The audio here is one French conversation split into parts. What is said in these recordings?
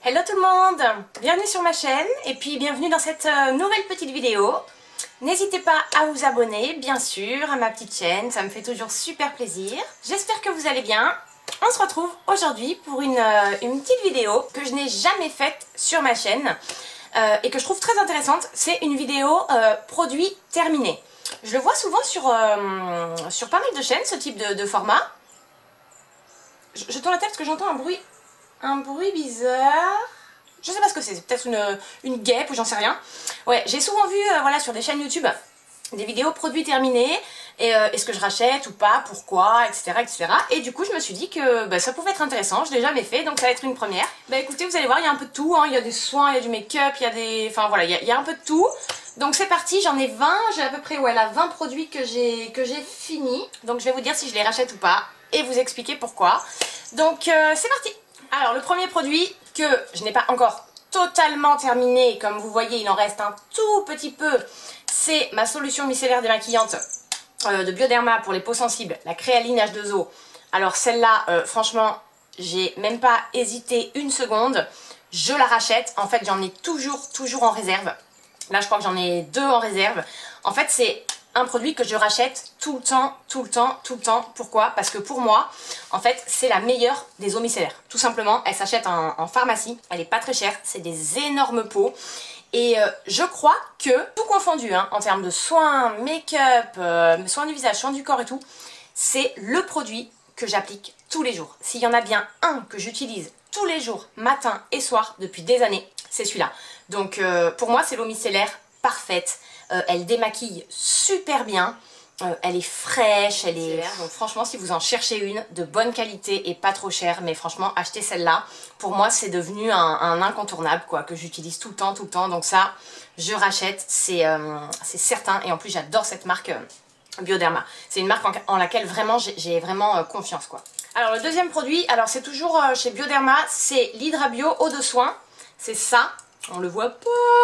Hello tout le monde, bienvenue sur ma chaîne et puis bienvenue dans cette nouvelle petite vidéo. N'hésitez pas à vous abonner bien sûr à ma petite chaîne, ça me fait toujours super plaisir. J'espère que vous allez bien. On se retrouve aujourd'hui pour une petite vidéo que je n'ai jamais faite sur ma chaîne et que je trouve très intéressante. C'est une vidéo produit terminé. Je le vois souvent sur pas mal de chaînes, ce type de format. Je tourne la tête parce que j'entends un bruit bizarre. Je sais pas ce que c'est peut-être une guêpe ou j'en sais rien. Ouais, j'ai souvent vu voilà, sur des chaînes YouTube des vidéos produits terminés et est-ce que je rachète ou pas, pourquoi, etc. etc. Et du coup je me suis dit que ça pouvait être intéressant, je l'ai jamais fait donc ça va être une première. Bah écoutez, vous allez voir, il y a un peu de tout, hein. Il y a des soins, il y a du make-up, il y a des... Enfin voilà, il y a un peu de tout. Donc c'est parti, j'en ai 20, j'ai à peu près ouais, là, 20 produits que j'ai fini. Donc je vais vous dire si je les rachète ou pas et vous expliquer pourquoi. Donc c'est parti. Alors le premier produit que je n'ai pas encore totalement terminé, comme vous voyez il en reste un tout petit peu, c'est ma solution micellaire démaquillante de Bioderma pour les peaux sensibles, la Créaline H2O. Alors celle-là, franchement, j'ai même pas hésité une seconde, je la rachète. En fait j'en ai toujours en réserve. Là je crois que j'en ai 2 en réserve. En fait c'est un produit que je rachète tout le temps. Pourquoi? Parce que pour moi, en fait, c'est la meilleure des eaux micellaires. Tout simplement, elle s'achète en pharmacie, elle est pas très chère, c'est des énormes pots. Et je crois que, tout confondu, hein, en termes de soins, make-up, soins du visage, soins du corps et tout, c'est le produit que j'applique tous les jours. S'il y en a bien un que j'utilise tous les jours, matin et soir, depuis des années, c'est celui-là. Donc pour moi, c'est l'eau micellaire parfaite. Elle démaquille super bien, elle est fraîche, elle est... Donc franchement si vous en cherchez une de bonne qualité et pas trop chère, mais franchement achetez celle-là. Pour moi c'est devenu un incontournable quoi, que j'utilise tout le temps. Donc ça je rachète, c'est certain. Et en plus j'adore cette marque Bioderma. C'est une marque en laquelle vraiment j'ai vraiment confiance quoi. Alors le deuxième produit, alors c'est toujours chez Bioderma, c'est l'Hydrabio Eau de Soin. C'est ça. On le voit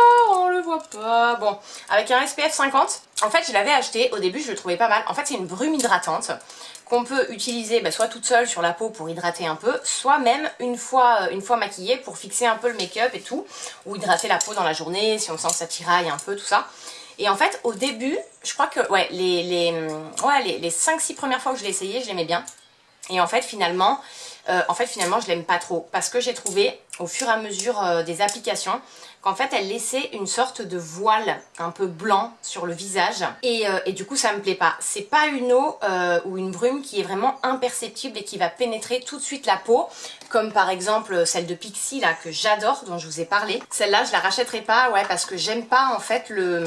pas, bon, avec un SPF 50. En fait, je l'avais acheté, au début, je le trouvais pas mal. En fait, c'est une brume hydratante qu'on peut utiliser soit toute seule sur la peau pour hydrater un peu, soit même une fois maquillée pour fixer un peu le make-up et tout, ou hydrater la peau dans la journée, si on sent que ça tiraille un peu, tout ça. Et en fait, au début, je crois que ouais, les 5-6 premières fois que je l'ai essayé, je l'aimais bien. Et en fait, finalement, je l'aime pas trop parce que j'ai trouvé au fur et à mesure des applications qu'en fait elle laissait une sorte de voile un peu blanc sur le visage et du coup ça me plaît pas. C'est pas une eau ou une brume qui est vraiment imperceptible et qui va pénétrer tout de suite la peau, comme par exemple celle de Pixi là que j'adore, dont je vous ai parlé. Celle-là je la rachèterai pas, ouais, parce que j'aime pas en fait le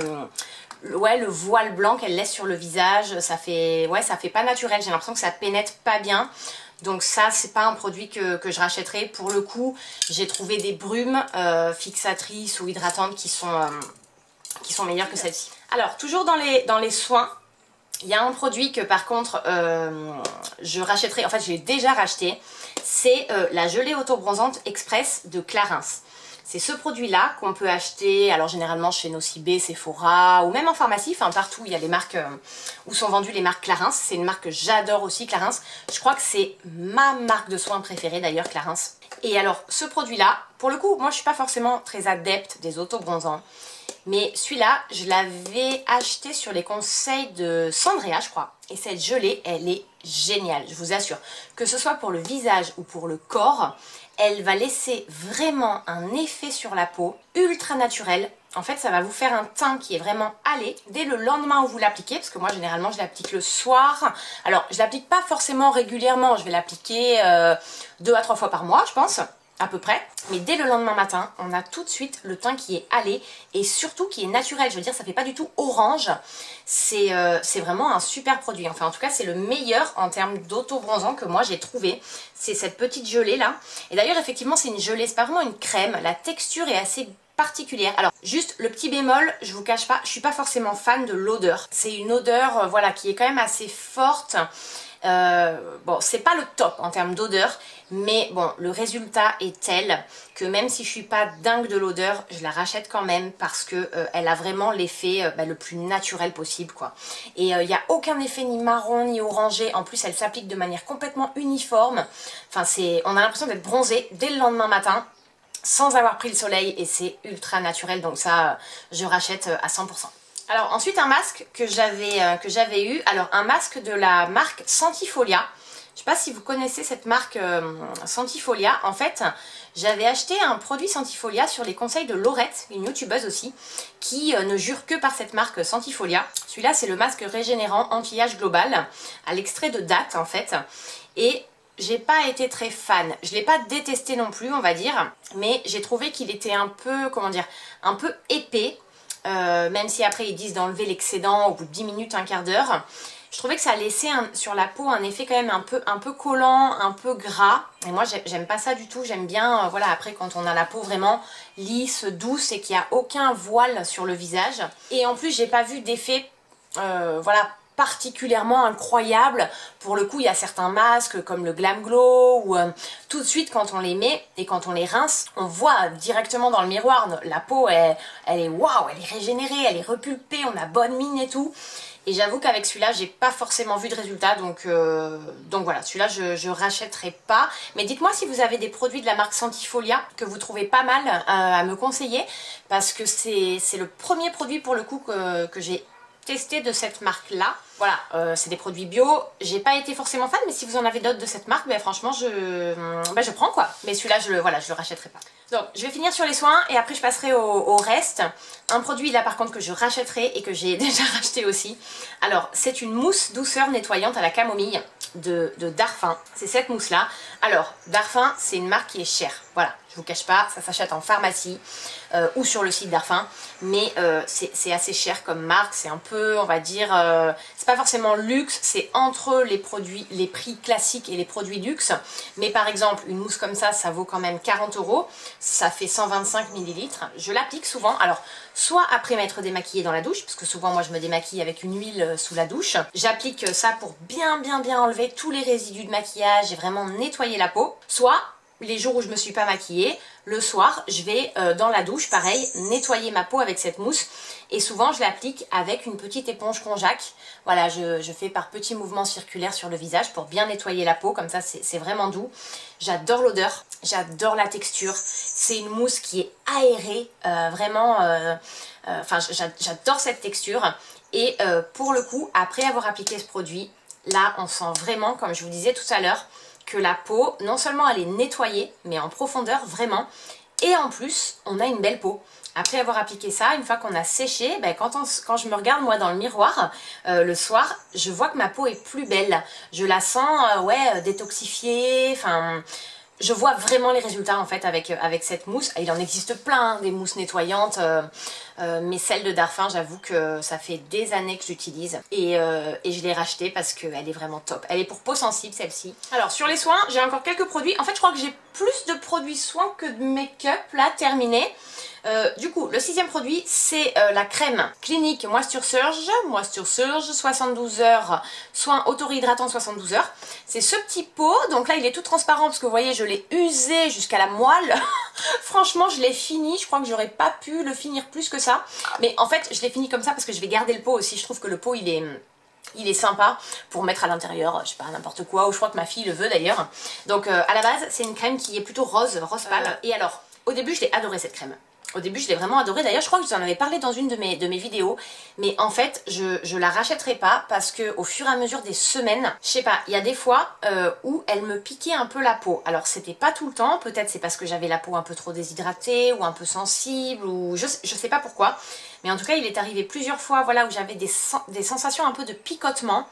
voile blanc qu'elle laisse sur le visage. Ça fait pas naturel, j'ai l'impression que ça pénètre pas bien. Donc ça, c'est pas un produit que je rachèterai. Pour le coup, j'ai trouvé des brumes fixatrices ou hydratantes qui sont meilleures que celle-ci. Alors, toujours dans les soins, il y a un produit que par contre, je rachèterai. En fait, je l'ai déjà racheté. C'est la gelée auto-bronzante express de Clarins. C'est ce produit-là qu'on peut acheter, alors généralement chez Nocibé, Sephora ou même en pharmacie, enfin partout il y a les marques où sont vendues les marques Clarins. C'est une marque que j'adore aussi, Clarins. Je crois que c'est ma marque de soins préférée d'ailleurs, Clarins. Et alors ce produit-là, pour le coup, moi je suis pas forcément très adepte des auto-bronzants. Mais celui-là, je l'avais acheté sur les conseils de Sandrea, je crois. Et cette gelée, elle est géniale, je vous assure. Que ce soit pour le visage ou pour le corps, elle va laisser vraiment un effet sur la peau ultra naturel. En fait, ça va vous faire un teint qui est vraiment allé dès le lendemain où vous l'appliquez. Parce que moi, généralement, je l'applique le soir. Alors, je l'applique pas forcément régulièrement. Je vais l'appliquer 2 à 3 fois par mois, je pense. À peu près, mais dès le lendemain matin, on a tout de suite le teint qui est allé et surtout qui est naturel. Je veux dire, ça fait pas du tout orange. C'est vraiment un super produit. Enfin, en tout cas, c'est le meilleur en termes d'auto-bronzant que moi j'ai trouvé. C'est cette petite gelée là. Et d'ailleurs, effectivement, c'est une gelée, c'est pas vraiment une crème. La texture est assez particulière. Alors, juste le petit bémol, je vous cache pas, je suis pas forcément fan de l'odeur. C'est une odeur, voilà, qui est quand même assez forte. Bon, c'est pas le top en termes d'odeur, mais bon, le résultat est tel que même si je suis pas dingue de l'odeur, je la rachète quand même parce que elle a vraiment l'effet le plus naturel possible quoi. Et il n'y a aucun effet ni marron ni orangé, en plus elle s'applique de manière complètement uniforme. Enfin, on a l'impression d'être bronzé dès le lendemain matin. sans avoir pris le soleil et c'est ultra naturel, donc ça je rachète à 100%. Alors ensuite un masque que j'avais eu, alors un masque de la marque Sentifolia. Je sais pas si vous connaissez cette marque Sentifolia. En fait, j'avais acheté un produit Sentifolia sur les conseils de Laurette, une youtubeuse aussi, qui ne jure que par cette marque Sentifolia. Celui-là, c'est le masque régénérant anti-âge global, à l'extrait de date en fait. Et j'ai pas été très fan. Je l'ai pas détesté non plus, on va dire, mais j'ai trouvé qu'il était un peu, comment dire, un peu épais. Même si après ils disent d'enlever l'excédent au bout de 10 minutes, un quart d'heure. Je trouvais que ça laissait sur la peau un effet quand même un peu collant, un peu gras. Et moi j'aime pas ça du tout, j'aime bien, voilà, après quand on a la peau vraiment lisse, douce et qu'il n'y a aucun voile sur le visage. Et en plus j'ai pas vu d'effet, voilà, particulièrement incroyable. Pour le coup, il y a certains masques comme le Glam Glow où tout de suite quand on les met et quand on les rince, on voit directement dans le miroir, la peau elle est waouh, elle est régénérée, elle est repulpée, on a bonne mine et tout. Et j'avoue qu'avec celui-là, j'ai pas forcément vu de résultat, donc voilà, celui-là je rachèterai pas. Mais dites-moi si vous avez des produits de la marque Sentifolia que vous trouvez pas mal à me conseiller, parce que c'est le premier produit pour le coup que j'ai testé de cette marque là. Voilà, c'est des produits bio, j'ai pas été forcément fan, mais si vous en avez d'autres de cette marque, ben franchement je prends quoi. Mais celui-là je le rachèterai pas. Donc je vais finir sur les soins et après je passerai au reste. Un produit là par contre que je rachèterai et que j'ai déjà racheté aussi. Alors c'est une mousse douceur nettoyante à la camomille de Darphin. C'est cette mousse là. Alors Darphin c'est une marque qui est chère, voilà, je vous cache pas, ça s'achète en pharmacie ou sur le site Darphin, mais c'est assez cher comme marque, c'est un peu, on va dire, c'est pas forcément luxe, c'est entre les produits, les prix classiques et les produits luxe. Mais par exemple une mousse comme ça vaut quand même 40 €, ça fait 125 ml. Je l'applique souvent, alors soit après m'être démaquillée dans la douche, parce que souvent moi je me démaquille avec une huile sous la douche. J'applique ça pour bien enlever tous les résidus de maquillage et vraiment nettoyer la peau. Soit les jours où je me suis pas maquillée, le soir je vais dans la douche, pareil, nettoyer ma peau avec cette mousse. Et souvent je l'applique avec une petite éponge Konjac. Voilà, je fais par petits mouvements circulaires sur le visage pour bien nettoyer la peau, comme ça c'est vraiment doux. J'adore l'odeur, j'adore la texture. C'est une mousse qui est aérée, vraiment, enfin j'adore cette texture. Et pour le coup, après avoir appliqué ce produit, là on sent vraiment, comme je vous disais tout à l'heure, que la peau, non seulement elle est nettoyée, mais en profondeur vraiment. Et en plus, on a une belle peau. Après avoir appliqué ça, une fois qu'on a séché, ben quand je me regarde moi dans le miroir le soir, je vois que ma peau est plus belle. Je la sens ouais, détoxifiée, enfin... Je vois vraiment les résultats en fait avec cette mousse. Il en existe plein, hein, des mousses nettoyantes, mais celle de Darphin, j'avoue que ça fait des années que j'utilise et je l'ai rachetée parce qu'elle est vraiment top. Elle est pour peau sensible celle-ci. Alors sur les soins, j'ai encore quelques produits. En fait, je crois que j'ai plus de produits soins que de make-up là terminés. Du coup, le 6e produit, c'est la crème Clinique Moisture Surge 72 heures, soin auto-réhydratant 72 heures. C'est ce petit pot, donc là il est tout transparent parce que vous voyez, je l'ai usé jusqu'à la moelle. Franchement, je l'ai fini, je crois que j'aurais pas pu le finir plus que ça. Mais en fait, je l'ai fini comme ça parce que je vais garder le pot aussi. Je trouve que le pot, il est sympa pour mettre à l'intérieur, je sais pas, n'importe quoi, ou je crois que ma fille le veut d'ailleurs. Donc à la base, c'est une crème qui est plutôt rose pâle. Et alors, au début, je l'ai adoré cette crème. Au début, je l'ai vraiment adorée. D'ailleurs, je crois que je vous en avais parlé dans une de mes vidéos. Mais en fait, je la rachèterai pas parce que au fur et à mesure des semaines, je sais pas, il y a des fois où elle me piquait un peu la peau. Alors, c'était pas tout le temps. Peut-être c'est parce que j'avais la peau un peu trop déshydratée ou un peu sensible ou je sais pas pourquoi. Mais en tout cas, il est arrivé plusieurs fois, voilà, où j'avais des sensations un peu de picotement.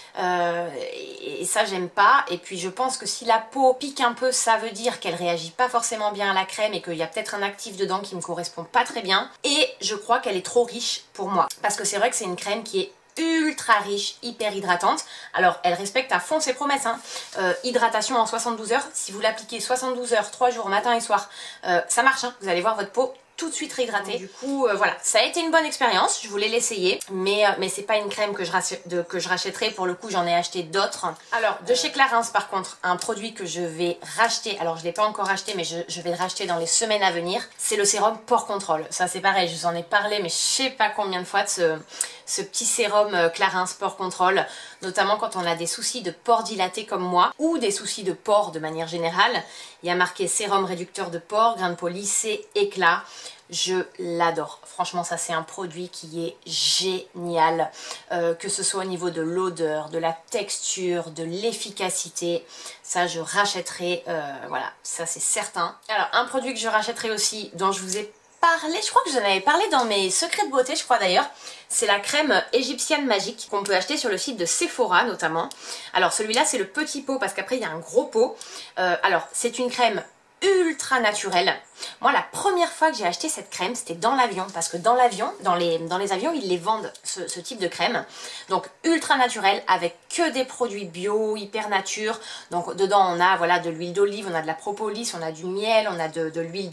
Et ça j'aime pas. Et puis je pense que si la peau pique un peu, ça veut dire qu'elle réagit pas forcément bien à la crème et qu'il y a peut-être un actif dedans qui me correspond pas très bien. Et je crois qu'elle est trop riche pour moi, parce que c'est vrai que c'est une crème qui est ultra riche, hyper hydratante. Alors elle respecte à fond ses promesses, hein. Hydratation en 72 heures, si vous l'appliquez 72 heures, 3 jours, matin et soir, ça marche, hein. Vous allez voir votre peau tout de suite réhydratée. Du coup voilà, ça a été une bonne expérience, je voulais l'essayer, mais c'est pas une crème que je rachèterai. Pour le coup, j'en ai acheté d'autres. Alors de chez Clarins par contre, un produit que je vais racheter, alors je l'ai pas encore acheté mais je vais le racheter dans les semaines à venir, c'est le sérum Pore Control. Ça c'est pareil, je vous en ai parlé mais je sais pas combien de fois de ce petit sérum Clarins Pore Control, notamment quand on a des soucis de pores dilatés comme moi, ou des soucis de pores de manière générale. Il y a marqué sérum réducteur de pores, grain de peau lissé, éclat. Je l'adore. Franchement, ça c'est un produit qui est génial, que ce soit au niveau de l'odeur, de la texture, de l'efficacité. Ça, je rachèterai, voilà, ça c'est certain. Alors, un produit que je rachèterai aussi, dont je vous ai parlé, je crois que j'en avais parlé dans mes secrets de beauté, je crois d'ailleurs, c'est la crème égyptienne magique qu'on peut acheter sur le site de Sephora notamment. Alors, celui-là, c'est le petit pot parce qu'après, il y a un gros pot. Alors, c'est une crème ultra naturelle. Moi, la première fois que j'ai acheté cette crème, c'était dans l'avion, parce que dans l'avion, dans les avions, ils les vendent, ce type de crème. Donc, ultra naturelle, avec que des produits bio, hyper nature. Donc, dedans, on a voilà, de l'huile d'olive, on a de la propolis, on a du miel, on a de l'huile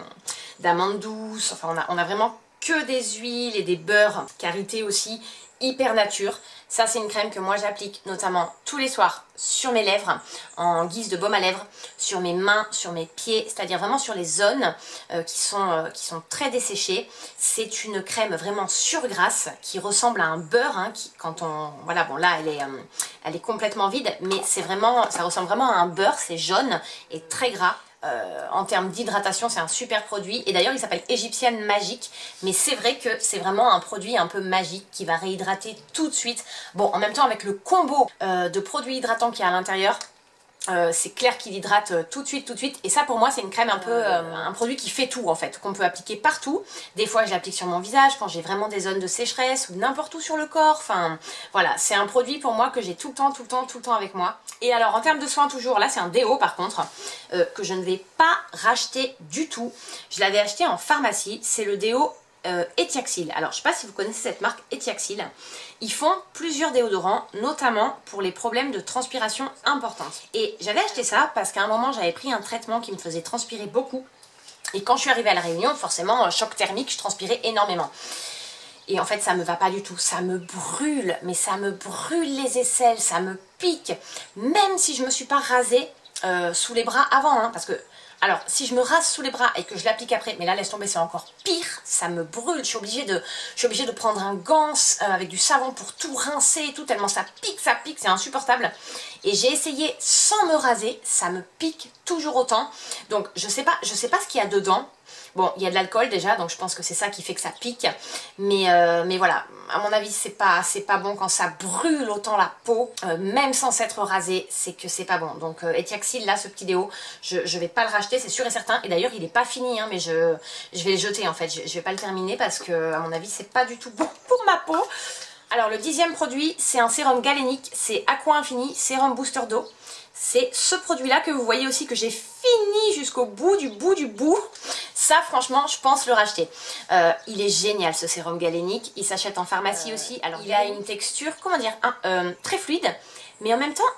d'amande douce. Enfin, on a vraiment que des huiles et des beurres, karité aussi, hyper nature. Ça, c'est une crème que moi j'applique notamment tous les soirs sur mes lèvres, en guise de baume à lèvres, sur mes mains, sur mes pieds, c'est-à-dire vraiment sur les zones qui sont très desséchées. C'est une crème vraiment surgrasse qui ressemble à un beurre, hein, qui, quand on... Voilà, bon là, elle est complètement vide, mais c'est vraiment, ça ressemble vraiment à un beurre, c'est jaune et très gras. En termes d'hydratation, c'est un super produit et d'ailleurs il s'appelle Égyptienne Magique, mais c'est vrai que c'est vraiment un produit un peu magique qui va réhydrater tout de suite. Bon, en même temps avec le combo de produits hydratants qu'il y a à l'intérieur, c'est clair qu'il hydrate tout de suite, et ça pour moi c'est une crème un peu un produit qui fait tout en fait, qu'on peut appliquer partout. Des fois je l'applique sur mon visage quand j'ai vraiment des zones de sécheresse ou n'importe où sur le corps. Enfin voilà, c'est un produit pour moi que j'ai tout le temps avec moi. Et alors en termes de soins toujours, là c'est un déo par contre que je ne vais pas racheter du tout. Je l'avais acheté en pharmacie, c'est le déo Etiaxil. Alors je ne sais pas si vous connaissez cette marque Etiaxil. Ils font plusieurs déodorants, notamment pour les problèmes de transpiration importantes. Et j'avais acheté ça parce qu'à un moment j'avais pris un traitement qui me faisait transpirer beaucoup. Et quand je suis arrivée à la Réunion, forcément choc thermique, je transpirais énormément. Et en fait ça me va pas du tout, ça me brûle, mais ça me brûle les aisselles, ça me pique. Même si je me suis pas rasée sous les bras avant, hein, parce que... Alors, si je me rase sous les bras et que je l'applique après, mais là, laisse tomber, c'est encore pire, ça me brûle. Je suis obligée de prendre un gant avec du savon pour tout rincer et tout, tellement ça pique, c'est insupportable. Et j'ai essayé sans me raser, ça me pique toujours autant. Donc, je sais pas ce qu'il y a dedans. Bon, il y a de l'alcool déjà, donc je pense que c'est ça qui fait que ça pique. Mais voilà, à mon avis, c'est pas bon quand ça brûle autant la peau, même sans s'être rasé, c'est que c'est pas bon. Donc Etiaxil, là, ce petit déo, je vais pas le racheter, c'est sûr et certain. Et d'ailleurs, il est pas fini, hein, mais je vais le jeter en fait. Je vais pas le terminer parce que, à mon avis, c'est pas du tout bon pour ma peau. Alors, le 10e produit, c'est un sérum galénique, c'est Aqua Infini Sérum Booster d'eau. C'est ce produit-là que vous voyez aussi que j'ai fini jusqu'au bout du bout. Ça, franchement, je pense le racheter. Il est génial, ce sérum galénique. Il s'achète en pharmacie aussi. Alors, il a une texture, comment dire, très fluide, mais en même temps,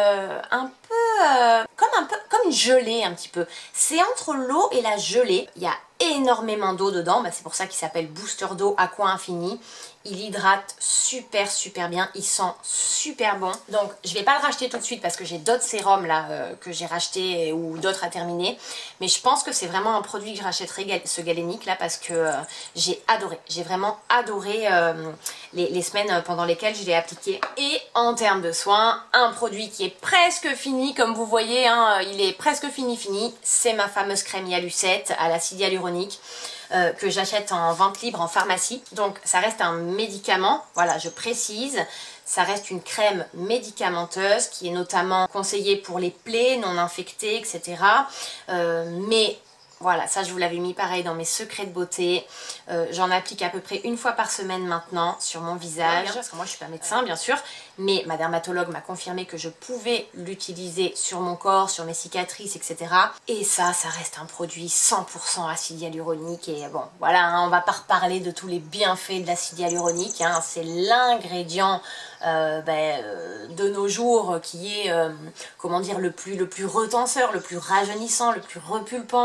comme une gelée un petit peu. C'est entre l'eau et la gelée. Il y a énormément d'eau dedans. Bah, c'est pour ça qu'il s'appelle Booster d'eau Aqua Infini. Il hydrate super bien, il sent super bon. Donc je vais pas le racheter tout de suite parce que j'ai d'autres sérums là que j'ai racheté ou d'autres à terminer. Mais je pense que c'est vraiment un produit que je rachèterai, ce galénique là, parce que j'ai adoré. J'ai vraiment adoré les semaines pendant lesquelles je l'ai appliqué. Et en termes de soins, un produit qui est presque fini, comme vous voyez, hein, il est presque fini. C'est ma fameuse crème Hyaluronique à l'acide hyaluronique. Que j'achète en vente libre en pharmacie. Donc ça reste un médicament, voilà, je précise. Ça reste une crème médicamenteuse qui est notamment conseillée pour les plaies non infectées, etc. Mais voilà, ça je vous l'avais mis pareil dans mes secrets de beauté. J'en applique à peu près une fois par semaine maintenant sur mon visage. Parce que moi je suis pas médecin bien sûr, mais ma dermatologue m'a confirmé que je pouvais l'utiliser sur mon corps, sur mes cicatrices, etc. Et ça reste un produit 100% acide hyaluronique. Et bon, voilà, hein, on va pas reparler de tous les bienfaits de l'acide hyaluronique. Hein, c'est l'ingrédient de nos jours qui est, comment dire, le plus retenseur, le plus rajeunissant, le plus repulpant, le plus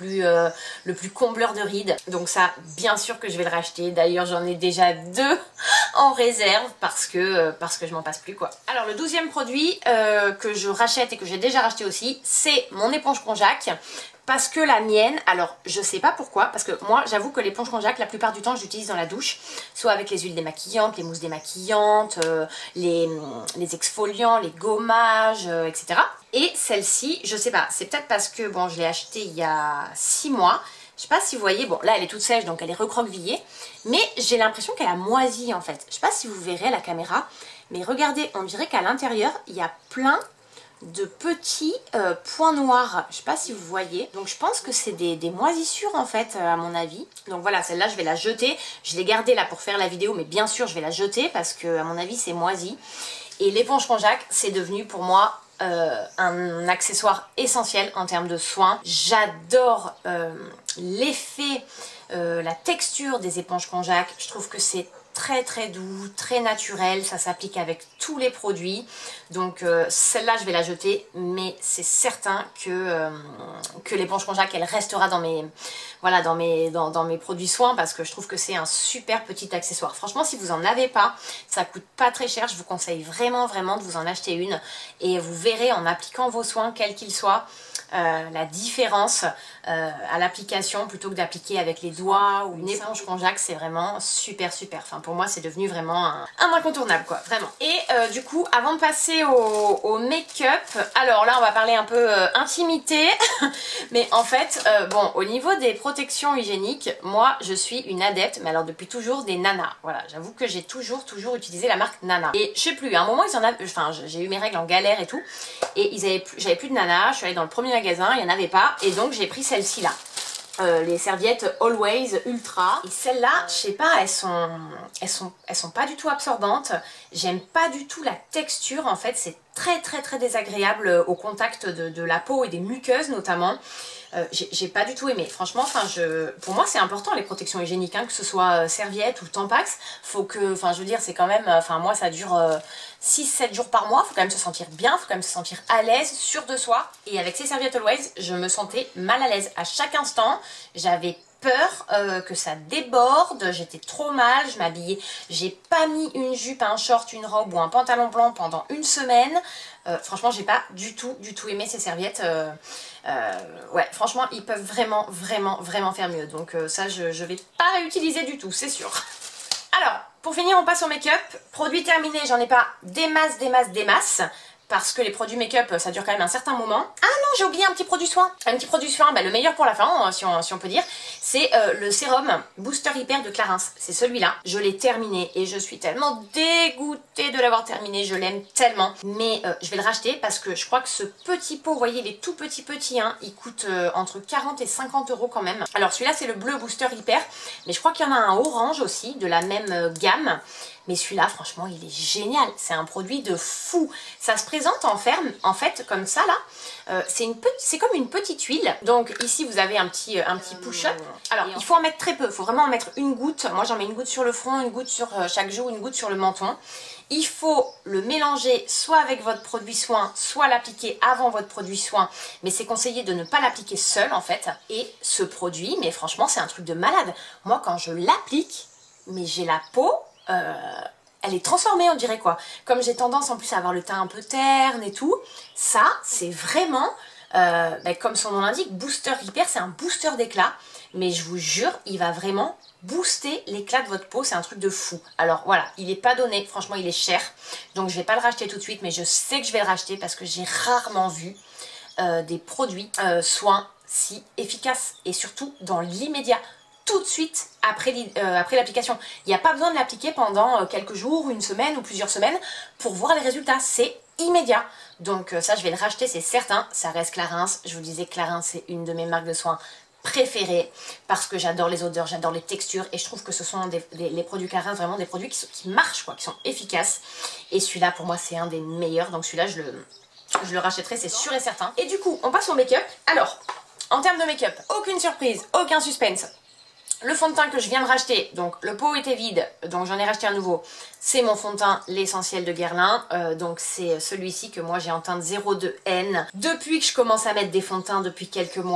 le plus combleur de rides. Donc ça, bien sûr que je vais le racheter. D'ailleurs, j'en ai déjà 2 en réserve parce que je m'en passe plus quoi. Alors le 12e produit que je rachète et que j'ai déjà racheté aussi, c'est mon éponge Conjac. Parce que la mienne, alors je sais pas pourquoi, parce que moi j'avoue que l'éponge Conjac la plupart du temps je l'utilise dans la douche, soit avec les huiles démaquillantes, les mousses démaquillantes, les exfoliants, les gommages, etc. Et celle-ci, je sais pas, c'est peut-être parce que bon je l'ai achetée il y a 6 mois, je sais pas si vous voyez, bon là elle est toute sèche donc elle est recroquevillée, mais j'ai l'impression qu'elle a moisi en fait. Je sais pas si vous verrez à la caméra, mais regardez, on dirait qu'à l'intérieur il y a plein de petits points noirs, je sais pas si vous voyez, donc je pense que c'est des moisissures en fait à mon avis. Donc voilà, celle-là je vais la jeter, je l'ai gardée là pour faire la vidéo mais bien sûr je vais la jeter parce que à mon avis c'est moisi. Et l'éponge Conjac c'est devenu pour moi un accessoire essentiel en termes de soins. J'adore l'effet, la texture des éponges Conjac, je trouve que c'est très doux, très naturel, ça s'applique avec tous les produits. Donc celle-là je vais la jeter, mais c'est certain que l'éponge Conjac elle restera dans mes, voilà, dans mes produits soins parce que je trouve que c'est un super petit accessoire. Franchement si vous en avez pas, ça coûte pas très cher, je vous conseille vraiment de vous en acheter une et vous verrez en appliquant vos soins quels qu'ils soient la différence à l'application plutôt que d'appliquer avec les doigts ou une éponge Conjac, c'est vraiment super. Enfin pour moi c'est devenu vraiment un incontournable quoi, vraiment. Et du coup avant de passer au make-up, alors là on va parler un peu intimité mais en fait bon au niveau des protections hygiéniques, moi je suis une adepte, mais alors depuis toujours des Nana. Voilà, j'avoue que j'ai toujours utilisé la marque Nana. Et je sais plus, à un moment ils en avaient, enfin j'ai eu mes règles en galère et tout, et j'avais plus de Nana, je suis allée dans le premier magasin, il n'y en avait pas, et donc j'ai pris celle-ci là. Les serviettes Always Ultra. Et celles-là, je sais pas, elles sont pas du tout absorbantes. J'aime pas du tout la texture, en fait, c'est très désagréable au contact de la peau et des muqueuses notamment. J'ai pas du tout aimé. Franchement, enfin, pour moi c'est important les protections hygiéniques, hein, que ce soit serviette ou Tampax. Faut que, enfin je veux dire, c'est quand même, enfin moi ça dure 6-7 jours par mois, faut quand même se sentir bien, faut quand même se sentir à l'aise, sûr de soi. Et avec ces serviettes Always, je me sentais mal à l'aise. À chaque instant, j'avais peur que ça déborde, j'étais trop mal, je m'habillais, j'ai pas mis une jupe, un short, une robe ou un pantalon blanc pendant une semaine. Franchement j'ai pas du tout aimé ces serviettes. Ouais franchement ils peuvent vraiment faire mieux, donc ça je vais pas réutiliser du tout, c'est sûr. Alors pour finir on passe au make-up. Produit terminé, j'en ai pas des masses parce que les produits make-up ça dure quand même un certain moment. Ah non, j'ai oublié un petit produit soin. Un petit produit soin, bah, le meilleur pour la fin, si on peut dire, c'est le sérum Booster Hyper de Clarins. C'est celui-là. Je l'ai terminé et je suis tellement dégoûtée de l'avoir terminé. Je l'aime tellement. Mais je vais le racheter parce que je crois que ce petit pot, vous voyez, il est tout petit, hein, il coûte entre 40 et 50 € quand même. Alors celui-là c'est le bleu Booster Hyper, mais je crois qu'il y en a un orange aussi, de la même gamme. Mais celui-là, franchement, il est génial. C'est un produit de fou. Ça se présente en fait, comme ça, là. C'est comme une petite huile. Donc, ici, vous avez un petit push-up. Alors, il faut en mettre très peu. Il faut vraiment en mettre une goutte. Moi, j'en mets une goutte sur le front, une goutte sur chaque joue, une goutte sur le menton. Il faut le mélanger soit avec votre produit soin, soit l'appliquer avant votre produit soin. Mais c'est conseillé de ne pas l'appliquer seul, en fait. Et ce produit, mais franchement, c'est un truc de malade. Moi, quand je l'applique, mais j'ai la peau... elle est transformée on dirait quoi. Comme j'ai tendance en plus à avoir le teint un peu terne et tout, ça c'est vraiment, comme son nom l'indique, Booster Hyper, c'est un booster d'éclat. Mais je vous jure, il va vraiment booster l'éclat de votre peau, c'est un truc de fou. Alors voilà, il n'est pas donné, franchement il est cher. Donc je vais pas le racheter tout de suite, mais je sais que je vais le racheter parce que j'ai rarement vu des produits soins si efficaces. Et surtout dans l'immédiat. Tout de suite après l'application. Il n'y a pas besoin de l'appliquer pendant quelques jours, une semaine ou plusieurs semaines pour voir les résultats. C'est immédiat. Donc ça, je vais le racheter, c'est certain. Ça reste Clarins. Je vous disais, Clarins, c'est une de mes marques de soins préférées parce que j'adore les odeurs, j'adore les textures et je trouve que ce sont les produits Clarins vraiment des produits qui marchent, quoi, qui sont efficaces. Et celui-là, pour moi, c'est un des meilleurs. Donc celui-là, je le rachèterai, c'est sûr et certain. Et du coup, on passe au make-up. Alors, en termes de make-up, aucune surprise, aucun suspense. Le fond de teint que je viens de racheter, donc le pot était vide, donc j'en ai racheté un nouveau. C'est mon fond de teint, l'essentiel de Guerlain. Donc c'est celui-ci que moi j'ai en teinte 02N. Depuis que je commence à mettre des fonds de teint depuis quelques mois,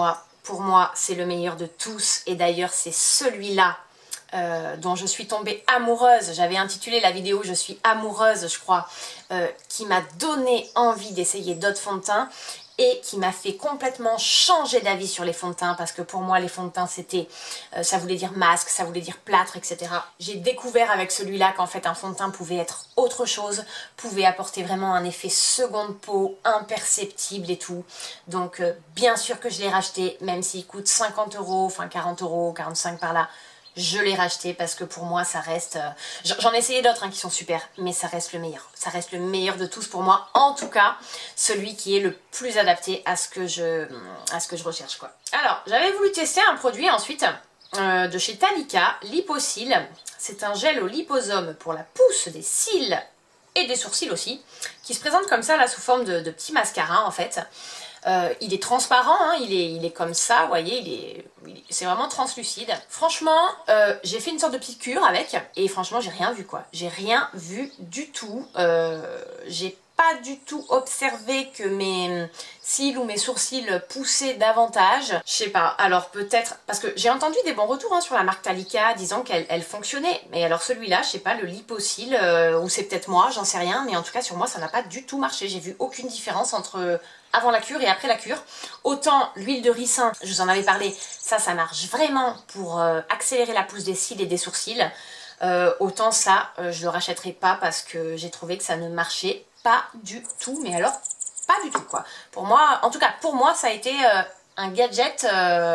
Pour moi, c'est le meilleur de tous. Et d'ailleurs, c'est celui-là dont je suis tombée amoureuse. J'avais intitulé la vidéo « Je suis amoureuse », je crois, qui m'a donné envie d'essayer d'autres fonds de teint et qui m'a fait complètement changer d'avis sur les fonds de teint, parce que pour moi les fonds de teint c'était, ça voulait dire masque, ça voulait dire plâtre, etc. J'ai découvert avec celui-là qu'en fait un fond de teint pouvait être autre chose, pouvait apporter vraiment un effet seconde peau imperceptible et tout. Donc bien sûr que je l'ai racheté, même s'il coûte 50 €, enfin 40 €, 45 par là. Je l'ai racheté parce que pour moi ça reste... J'en ai essayé d'autres qui sont super, mais ça reste le meilleur. Ça reste le meilleur de tous pour moi. En tout cas, celui qui est le plus adapté à ce que je recherche, quoi. Alors, j'avais voulu tester un produit ensuite de chez Talika, Lipo-Cils. C'est un gel au liposome pour la pousse des cils et des sourcils aussi, qui se présente comme ça là sous forme de petit mascara en fait. Il est transparent, hein, il est comme ça, vous voyez, c'est vraiment translucide. Franchement, j'ai fait une sorte de piqûre avec, et franchement, j'ai rien vu quoi. J'ai rien vu du tout. J'ai pas du tout observé que mes cils ou mes sourcils poussaient davantage. Je sais pas, alors peut-être, parce que j'ai entendu des bons retours sur la marque Talika, disant qu'elle fonctionnait. Mais alors celui-là, je sais pas, le Lipo-Cils, ou c'est peut-être moi, j'en sais rien, mais en tout cas sur moi, ça n'a pas du tout marché. J'ai vu aucune différence entre avant la cure et après la cure. Autant l'huile de ricin, je vous en avais parlé, ça marche vraiment pour accélérer la pousse des cils et des sourcils. Autant ça, je le rachèterai pas parce que j'ai trouvé que ça ne marchait pas du tout, mais alors pas du tout quoi. Pour moi, en tout cas pour moi, ça a été un gadget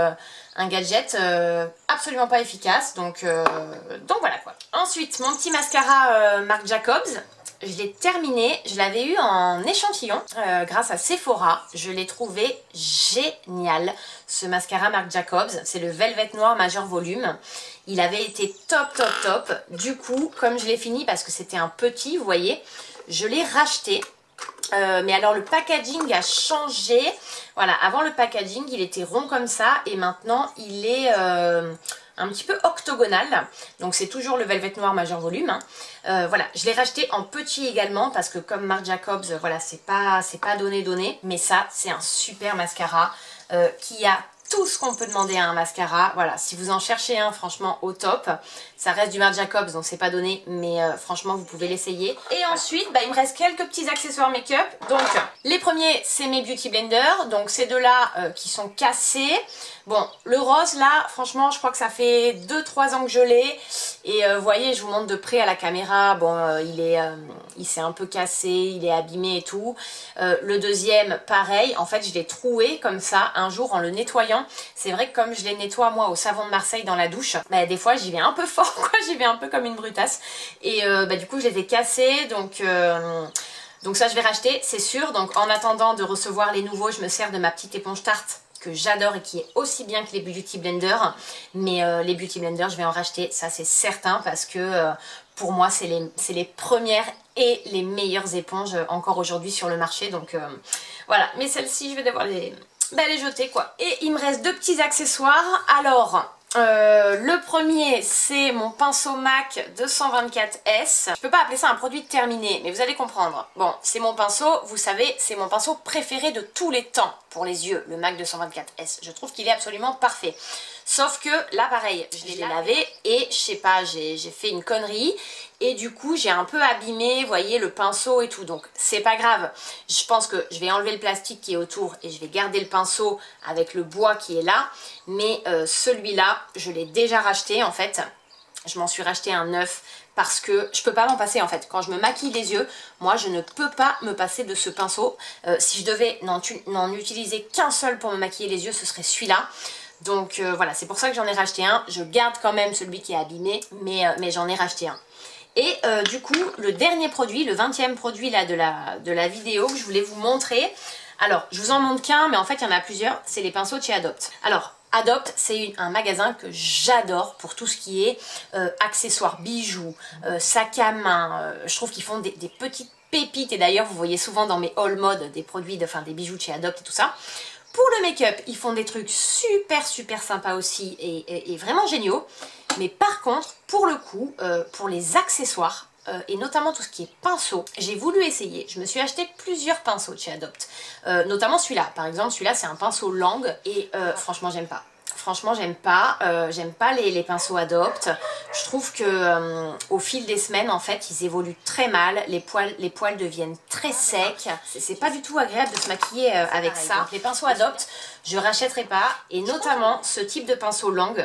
absolument pas efficace, donc voilà quoi. Ensuite, mon petit mascara Marc Jacobs. Je l'ai terminé, je l'avais eu en échantillon grâce à Sephora. Je l'ai trouvé génial, ce mascara Marc Jacobs. C'est le Velvet Noir Majeur Volume. Il avait été top, top, top. Du coup, comme je l'ai fini parce que c'était un petit, vous voyez, je l'ai racheté. Mais alors le packaging a changé. Voilà, avant le packaging, il était rond comme ça et maintenant il est... un petit peu octogonal, donc c'est toujours le Velvet Noir Majeur Volume. Voilà, je l'ai racheté en petit également parce que comme Marc Jacobs, voilà, c'est pas donné, mais ça c'est un super mascara qui a tout ce qu'on peut demander à un mascara. Voilà, si vous en cherchez un, franchement au top. Ça reste du Marc Jacobs, donc c'est pas donné, mais franchement vous pouvez l'essayer. Et ensuite, bah, il me reste quelques petits accessoires make-up. Donc les premiers, c'est mes Beauty Blender, donc ces deux-là qui sont cassés. Bon, le rose là, franchement, je crois que ça fait 2-3 ans que je l'ai. Et vous voyez, je vous montre de près à la caméra. Bon, il s'est un peu cassé, il est abîmé et tout. Le deuxième, pareil. En fait, je l'ai troué comme ça un jour en le nettoyant. C'est vrai que comme je les nettoie moi au savon de Marseille dans la douche, bah, des fois j'y vais un peu fort, quoi. J'y vais un peu comme une brutasse. Et bah, du coup, je les ai cassés. Donc ça, je vais racheter, c'est sûr. Donc en attendant de recevoir les nouveaux, je me sers de ma petite éponge Tarte que j'adore et qui est aussi bien que les Beauty Blender. Mais les Beauty Blender, je vais en racheter, ça c'est certain, parce que pour moi, c'est les premières et les meilleures éponges encore aujourd'hui sur le marché. Donc voilà, mais celle-ci, je vais devoir les jeter quoi. Et il me reste deux petits accessoires. Alors... le premier, c'est mon pinceau MAC 224S. Je peux pas appeler ça un produit terminé, mais vous allez comprendre. Bon, c'est mon pinceau, vous savez, c'est mon pinceau préféré de tous les temps pour les yeux, le MAC 224S. Je trouve qu'il est absolument parfait. Sauf que là, pareil, je l'ai lavé et je sais pas, j'ai fait une connerie. Et du coup, j'ai un peu abîmé, vous voyez, le pinceau et tout. Donc, c'est pas grave. Je pense que je vais enlever le plastique qui est autour et je vais garder le pinceau avec le bois qui est là. Mais celui-là, je l'ai déjà racheté en fait. Je m'en suis racheté un neuf parce que je peux pas m'en passer en fait. Quand je me maquille les yeux, moi, je ne peux pas me passer de ce pinceau. Si je devais n'en utiliser qu'un seul pour me maquiller les yeux, ce serait celui-là. Donc voilà, c'est pour ça que j'en ai racheté un. Je garde quand même celui qui est abîmé, mais j'en ai racheté un. Et du coup, le dernier produit, le 20e produit là, de la vidéo que je voulais vous montrer. Alors, je vous en montre qu'un, mais en fait, il y en a plusieurs. C'est les pinceaux de chez Adopt. Alors, Adopt, c'est un magasin que j'adore pour tout ce qui est accessoires, bijoux, sacs à main. Je trouve qu'ils font des petites pépites. Et d'ailleurs, vous voyez souvent dans mes haul mode des produits, des bijoux de chez Adopt et tout ça. Pour le make-up, ils font des trucs super sympas aussi et vraiment géniaux. Mais par contre, pour le coup, pour les accessoires, et notamment tout ce qui est pinceau. J'ai voulu essayer, je me suis acheté plusieurs pinceaux de chez Adopt, notamment celui-là. Par exemple, celui-là c'est un pinceau langue et franchement j'aime pas. Franchement j'aime pas les pinceaux Adopt. Je trouve que au fil des semaines en fait ils évoluent très mal, les poils deviennent très secs, c'est pas du tout agréable de se maquiller avec ça. Donc les pinceaux Adopt je rachèterai pas, et notamment ce type de pinceau langue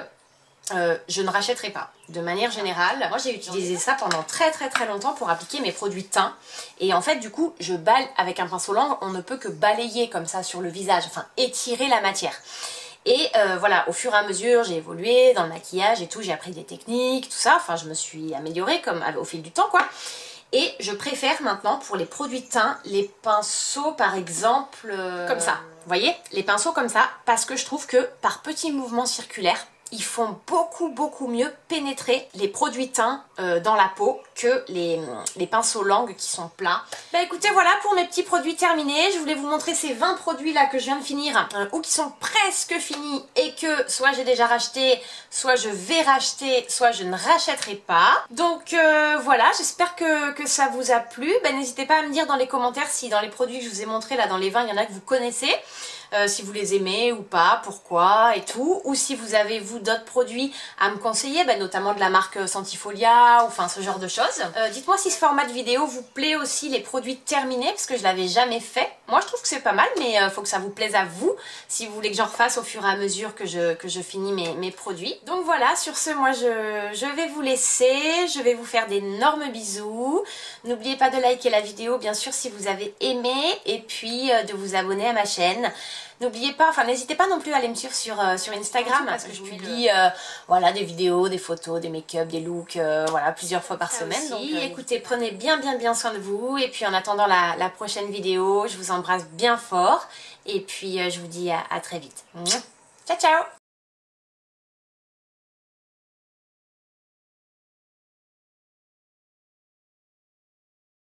je ne rachèterai pas. De manière générale, moi j'ai utilisé ça pendant très longtemps pour appliquer mes produits teint, et en fait du coup je balaye avec un pinceau langue, on ne peut que balayer comme ça sur le visage, enfin étirer la matière. Et voilà, au fur et à mesure, j'ai évolué dans le maquillage et tout, j'ai appris des techniques, tout ça, enfin je me suis améliorée comme au fil du temps quoi. Et je préfère maintenant pour les produits teints, les pinceaux par exemple comme ça. Vous voyez, les pinceaux comme ça, parce que je trouve que par petits mouvements circulaires, ils font beaucoup mieux pénétrer les produits teints dans la peau que les pinceaux langues qui sont plats. Bah écoutez, voilà pour mes petits produits terminés. Je voulais vous montrer ces 20 produits là que je viens de finir, ou qui sont presque finis et que soit j'ai déjà racheté, soit je vais racheter, soit je ne rachèterai pas. Donc voilà, j'espère que ça vous a plu. Bah, n'hésitez pas à me dire dans les commentaires si dans les produits que je vous ai montrés là dans les 20, il y en a que vous connaissez. Si vous les aimez ou pas, pourquoi et tout, ou si vous avez vous d'autres produits à me conseiller, notamment de la marque Sentifolia, ou enfin ce genre de choses. Dites-moi si ce format de vidéo vous plaît aussi, les produits terminés, parce que je l'avais jamais fait. Moi je trouve que c'est pas mal, mais faut que ça vous plaise à vous, si vous voulez que j'en refasse au fur et à mesure que je finis mes produits. Donc voilà, sur ce, moi je vais vous laisser, je vais vous faire d'énormes bisous. N'oubliez pas de liker la vidéo, bien sûr, si vous avez aimé, et puis de vous abonner à ma chaîne. N'oubliez pas, enfin n'hésitez pas non plus à aller me suivre sur Instagram, parce que je publie voilà, des vidéos, des photos, des make-up, des looks, voilà, plusieurs fois par semaine. Donc écoutez, prenez bien soin de vous, et puis en attendant la prochaine vidéo, je vous embrasse bien fort, et puis je vous dis à très vite. Ciao ciao.